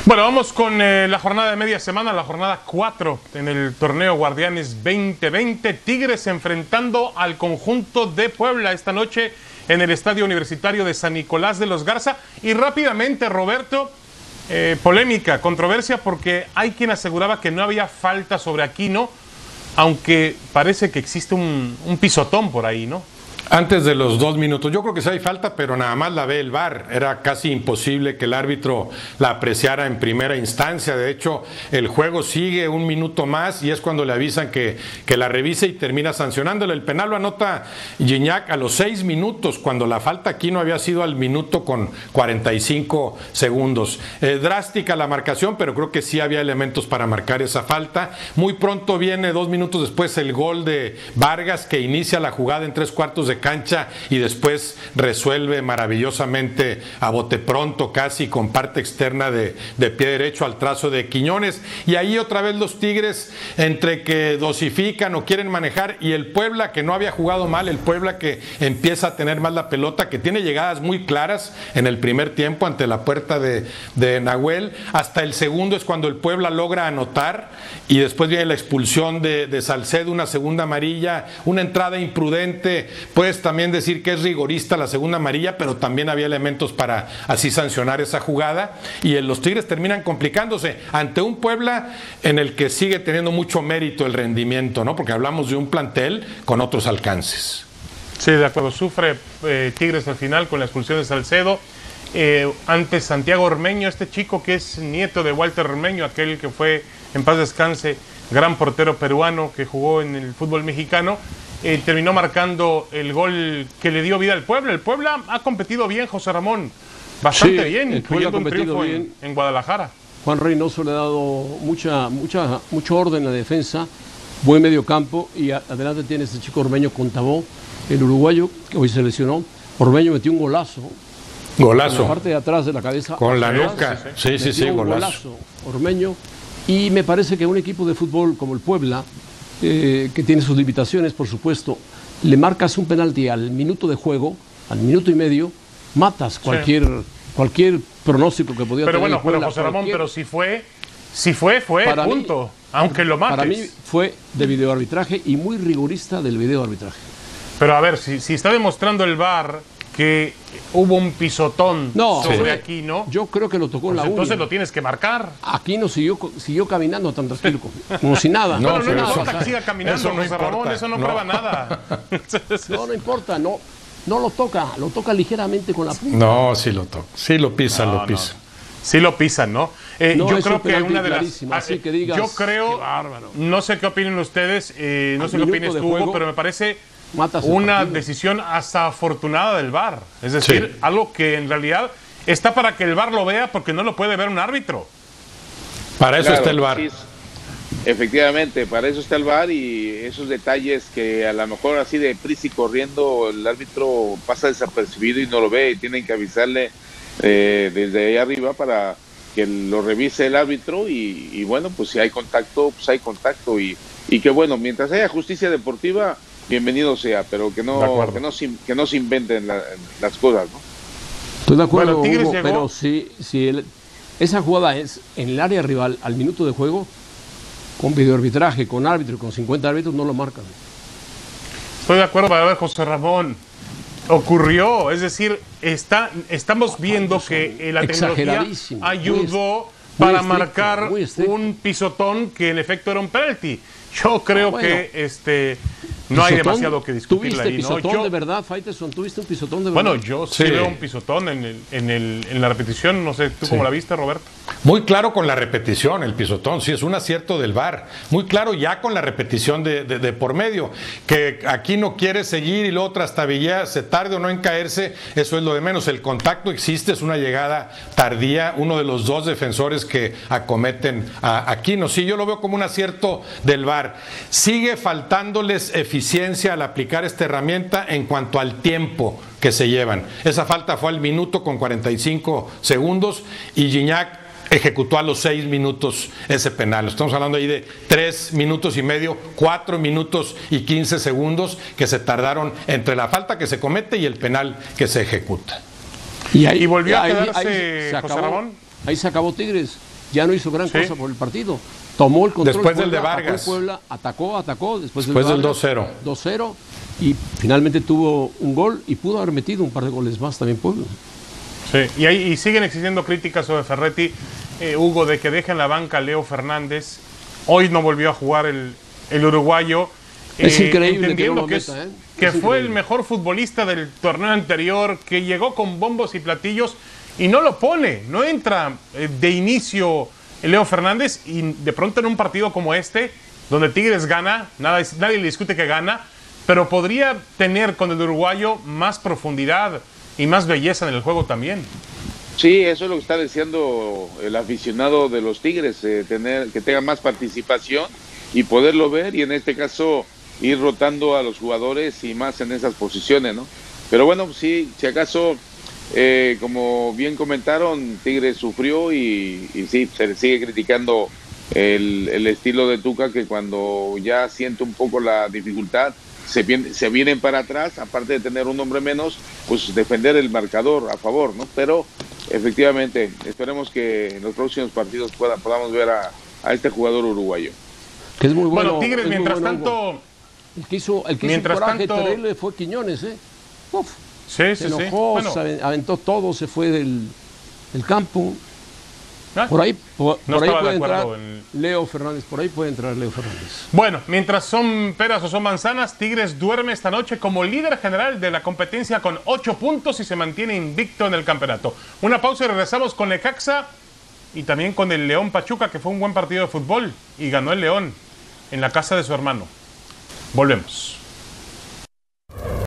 Bueno, vamos con la jornada de media semana, la jornada 4 en el torneo Guardianes 2020. Tigres enfrentando al conjunto de Puebla esta noche en el Estadio Universitario de San Nicolás de los Garza. Y rápidamente, Roberto, polémica, controversia, porque hay quien aseguraba que no había falta sobre Aquino, aunque parece que existe un pisotón por ahí, ¿no? Antes de los 2 minutos, yo creo que sí hay falta, pero nada más la ve el VAR. Era casi imposible que el árbitro la apreciara en primera instancia. De hecho, el juego sigue 1 minuto más y es cuando le avisan que la revise y termina sancionándole. El penal lo anota Gignac a los 6 minutos, cuando la falta aquí no había sido al minuto con 45 segundos. Drástica la marcación, pero creo que sí había elementos para marcar esa falta. Muy pronto viene, 2 minutos después, el gol de Vargas, que inicia la jugada en 3/4 de cancha y después resuelve maravillosamente a bote pronto, casi con parte externa de pie derecho al trazo de Quiñones. Y ahí otra vez los Tigres, entre que dosifican o quieren manejar, y el Puebla, que no había jugado mal, el Puebla que empieza a tener más la pelota, que tiene llegadas muy claras en el primer tiempo ante la puerta de Nahuel. Hasta el segundo es cuando el Puebla logra anotar, y después viene la expulsión de Salcedo, una segunda amarilla, una entrada imprudente. Puedes también decir que es rigorista la segunda amarilla, pero también había elementos para así sancionar esa jugada, y los Tigres terminan complicándose ante un Puebla en el que sigue teniendo mucho mérito el rendimiento, ¿no? Porque hablamos de un plantel con otros alcances. Sí, de acuerdo. Sufre Tigres al final con la expulsión de Salcedo. Antes Santiago Ormeño, este chico que es nieto de Walter Ormeño, aquel que fue, en paz descanse, gran portero peruano que jugó en el fútbol mexicano, terminó marcando el gol que le dio vida al Puebla. El Puebla ha competido bien, José Ramón, bastante bien, incluyendo un triunfo en Guadalajara. Juan Reynoso le ha dado mucho orden en la defensa, buen medio campo, y adelante tiene este chico Ormeño Contabó, el uruguayo, que hoy se lesionó. Ormeño metió un golazo. Golazo. En la parte de atrás de la cabeza. Con la nuca. Sí, golazo. Ormeño. Y me parece que un equipo de fútbol como el Puebla, que tiene sus limitaciones, por supuesto, le marcas un penalti al minuto de juego, al minuto y medio, matas cualquier pronóstico que podía tener. Pero bueno, el Puebla, pero José Ramón, pero si fue, punto, aunque lo mates. Para mí fue de videoarbitraje y muy rigorista del videoarbitraje. Pero a ver, si está demostrando el VAR que hubo un pisotón sobre Aquino, yo creo que lo tocó en la entonces única. lo tienes que marcar. Aquino siguió caminando tan tranquilo, como si nada. No importa que siga caminando, eso no José Ramón, eso no prueba nada. No importa, no lo toca ligeramente con la punta. No, sí lo toca, sí lo pisa, No. Sí lo pisan, ¿no? Yo creo que una de las... Así que digas, yo creo, no sé qué opinen ustedes, no sé qué opines tú, Hugo, pero me parece una decisión hasta afortunada del VAR. Es decir, algo que en realidad está para que el VAR lo vea, porque no lo puede ver un árbitro. Para eso está el VAR. Sí, efectivamente, para eso está el VAR, y esos detalles que a lo mejor así de prisa y corriendo el árbitro pasa desapercibido y no lo ve, y tienen que avisarle desde ahí arriba para que lo revise el árbitro, y bueno, pues si hay contacto, pues hay contacto, y que bueno, mientras haya justicia deportiva, bienvenido sea, pero que no se inventen las cosas, ¿no? Estoy de acuerdo, bueno, Hugo, pero si esa jugada es en el área rival al minuto de juego, con videoarbitraje, con árbitro y con 50 árbitros, no lo marcan. Estoy de acuerdo, para ver, José Ramón. Ocurrió, es decir, estamos viendo que la tecnología ayudó para marcar un pisotón que en efecto era un penalti. Yo creo que no hay demasiado que discutir ahí, ¿no? ¿Pisotón de verdad, Faitelson? ¿Tuviste un pisotón de verdad? Bueno, yo sí veo un pisotón en la repetición. No sé, ¿tú cómo la viste, Roberto? Muy claro con la repetición, el pisotón, sí, es un acierto del VAR. Muy claro ya con la repetición de por medio. Que aquí no quiere seguir y luego trastabilla, se tarde o no en caerse, eso es lo de menos. El contacto existe, es una llegada tardía, uno de los dos defensores que acometen a Aquino. Sí, yo lo veo como un acierto del VAR. Sigue faltándoles eficiencia al aplicar esta herramienta en cuanto al tiempo que se llevan. Esa falta fue al minuto con 45 segundos y Gignac ejecutó a los 6 minutos ese penal. Estamos hablando ahí de 3 minutos y medio, 4 minutos y 15 segundos que se tardaron entre la falta que se comete y el penal que se ejecuta. Y volvió a quedarse José Ramón. Ahí se acabó Tigres. ya no hizo gran cosa por el partido. Tomó el control. Después del de Puebla, Vargas. Puebla, atacó, después del Vargas, 2-0. 2-0, y finalmente tuvo un gol y pudo haber metido un par de goles más también Puebla. Sí, y siguen existiendo críticas sobre Ferretti, Hugo, de que deja en la banca a Leo Fernández. Hoy no volvió a jugar el uruguayo. Es increíble entendiendo que, que fue el mejor futbolista del torneo anterior, que llegó con bombos y platillos y no lo pone, no entra de inicio Leo Fernández, y de pronto en un partido como este, donde Tigres gana, nadie le discute que gana, pero podría tener con el uruguayo más profundidad y más belleza en el juego también. Sí, eso es lo que está deseando el aficionado de los Tigres, que tenga más participación y poderlo ver, y en este caso ir rotando a los jugadores y más en esas posiciones, ¿no? Pero bueno, sí, si acaso, como bien comentaron, Tigres sufrió y sí, se le sigue criticando el estilo de Tuca, que cuando ya siente un poco la dificultad, se vienen para atrás, aparte de tener un hombre menos, pues defender el marcador a favor, ¿no? Pero efectivamente, esperemos que en los próximos partidos podamos ver a este jugador uruguayo. Que es muy bueno. Bueno, Tigres, mientras tanto... El que hizo coraje terrible fue Quiñones, ¿eh? Uf, se enojó, bueno, se aventó todo, se fue del campo. Por ahí no puede entrar Leo Fernández, Bueno, mientras son peras o son manzanas, Tigres duerme esta noche como líder general de la competencia con 8 puntos y se mantiene invicto en el campeonato. Una pausa y regresamos con Necaxa y también con el León Pachuca, que fue un buen partido de fútbol y ganó el León en la casa de su hermano. Volvemos.